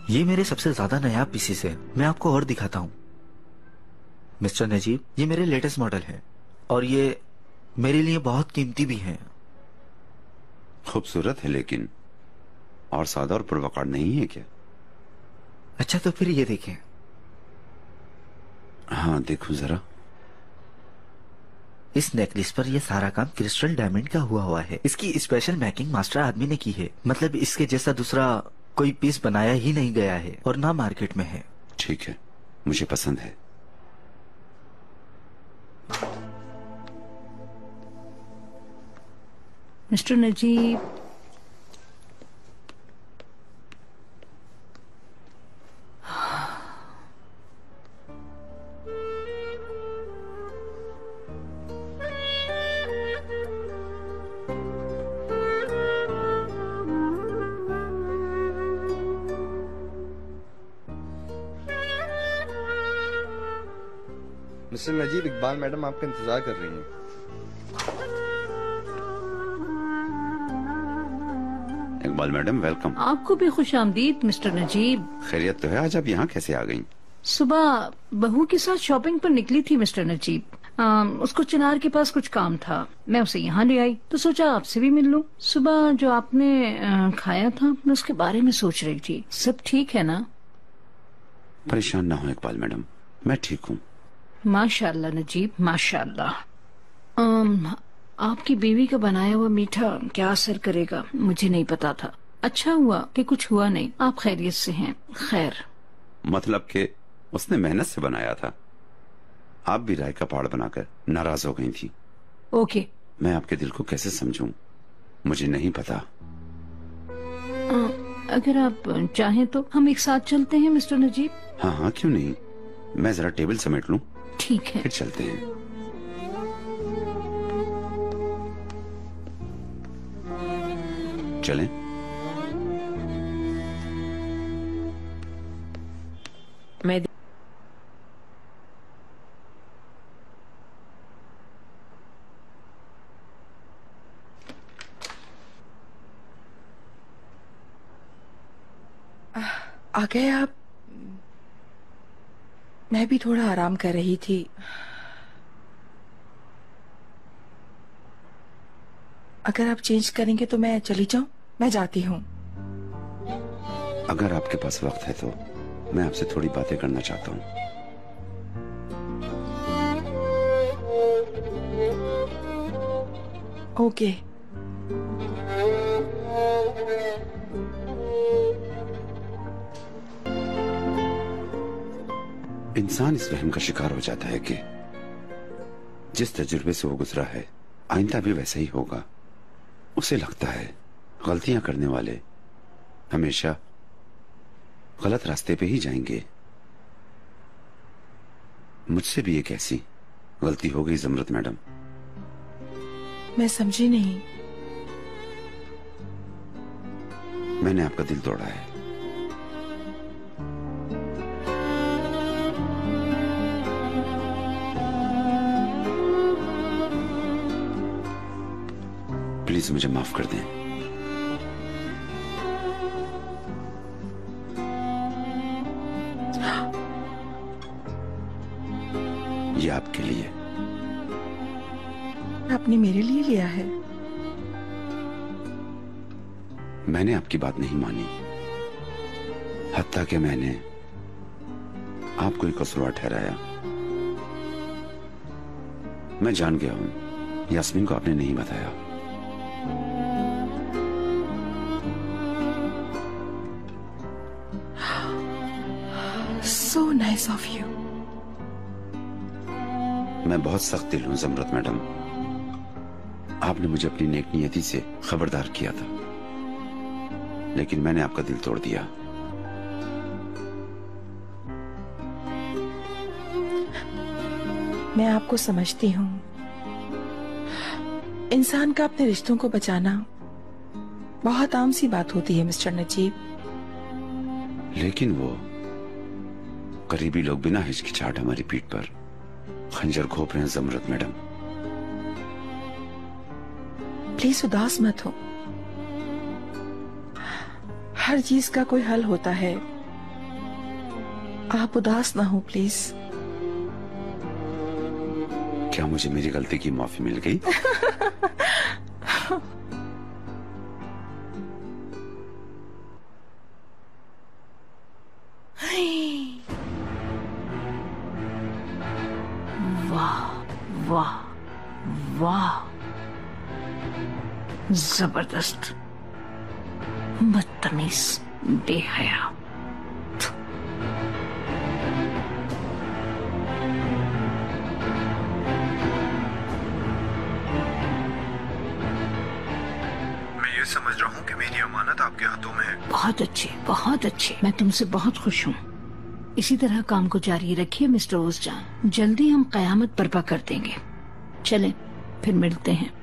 ये मेरे सबसे ज्यादा नायाब पीसीस है। मैं आपको और दिखाता हूँ मिस्टर नजीब, ये मेरे लेटेस्ट मॉडल है और ये मेरे लिए बहुत कीमती भी है। खूबसूरत है लेकिन और सादा और पुरवकार नहीं है क्या? अच्छा तो फिर ये देखें। हाँ देखूं जरा। इस नेकलेस पर ये सारा काम क्रिस्टल डायमंड का हुआ है। इसकी स्पेशल मैकिंग मास्टर आदमी ने की है। मतलब इसके जैसा दूसरा कोई पीस बनाया ही नहीं गया है और ना मार्केट में है। ठीक है, मुझे पसंद है। Mister Najeeb, mister Najeeb, Iqbal madam आपका इंतजार कर रही हैं। Iqbal madam welcome. आपको भी खुश आमदीद मिस्टर नजीब। खैरियत तो है? आज आप यहाँ कैसे आ गई? सुबह बहू के साथ शॉपिंग पर निकली थी मिस्टर नजीब। उसको चिनार के पास कुछ काम था, मैं उसे यहाँ ले आई तो सोचा आपसे भी मिल लूं। सुबह जो आपने खाया था मैं उसके बारे में सोच रही थी। सब ठीक है ना? परेशान ना हो इकबाल मैडम, मैं ठीक हूँ। माशाल्लाह नजीब, माशाल्लाह। आपकी बीवी का बनाया हुआ मीठा क्या असर करेगा मुझे नहीं पता था। अच्छा हुआ कि कुछ हुआ नहीं, आप खैरियत से हैं। खैर, मतलब कि उसने मेहनत से बनाया था। आप भी राय का पहाड़ बनाकर नाराज हो गई थी। ओके। मैं आपके दिल को कैसे समझूं, मुझे नहीं पता। अगर आप चाहें तो हम एक साथ चलते हैं मिस्टर नजीब। हाँ हाँ क्यों नहीं, मैं जरा टेबल समेट लूं। ठीक है, फिर चलते हैं। चलें। मैं आ गए आप? मैं भी थोड़ा आराम कर रही थी। अगर आप चेंज करेंगे तो मैं चली जाऊं? मैं जाती हूँ। अगर आपके पास वक्त है तो मैं आपसे थोड़ी बातें करना चाहता हूँ। ओके। इंसान इस वहम का शिकार हो जाता है कि जिस तजुर्बे से वो गुजरा है आइंदा भी वैसा ही होगा। उसे लगता है गलतियां करने वाले हमेशा गलत रास्ते पे ही जाएंगे। मुझसे भी एक ऐसी गलती हो गई ज़मरत मैडम। मैं समझी नहीं। मैंने आपका दिल तोड़ा है। प्लीज मुझे माफ कर दें। ये आपके लिए। आपने मेरे लिए लिया है? मैंने आपकी बात नहीं मानी, हत्ता कि मैंने आपको एक कसूरवार ठहराया। मैं जान गया हूं यास्मीन को आपने नहीं बताया। So nice of you. मैं बहुत सख्त दिल हूं ज़मरत मैडम। आपने मुझे अपनी नेक नियति से खबरदार किया था, लेकिन मैंने आपका दिल तोड़ दिया। मैं आपको समझती हूँ। इंसान का अपने रिश्तों को बचाना बहुत आम सी बात होती है मिस्टर नजीब। लेकिन वो करीबी लोग बिना हिचकिचाहट हमारी पीठ पर खंजर घोंप रहे हैं ज़मरत मैडम। प्लीज उदास मत हो। हर चीज का कोई हल होता है, आप उदास ना हो प्लीज। क्या मुझे मेरी गलती की माफी मिल गई? वाह वाह वाह, जबरदस्त, बदतमीज, बेहया। मैं ये समझ रहा हूँ कि मेरी अमानत आपके हाथों में है। बहुत अच्छे, बहुत अच्छे। मैं तुमसे बहुत खुश हूँ। इसी तरह काम को जारी रखिए मिस्टर ओसजान। जल्दी हम कयामत बर्पा कर देंगे। चलें, फिर मिलते हैं।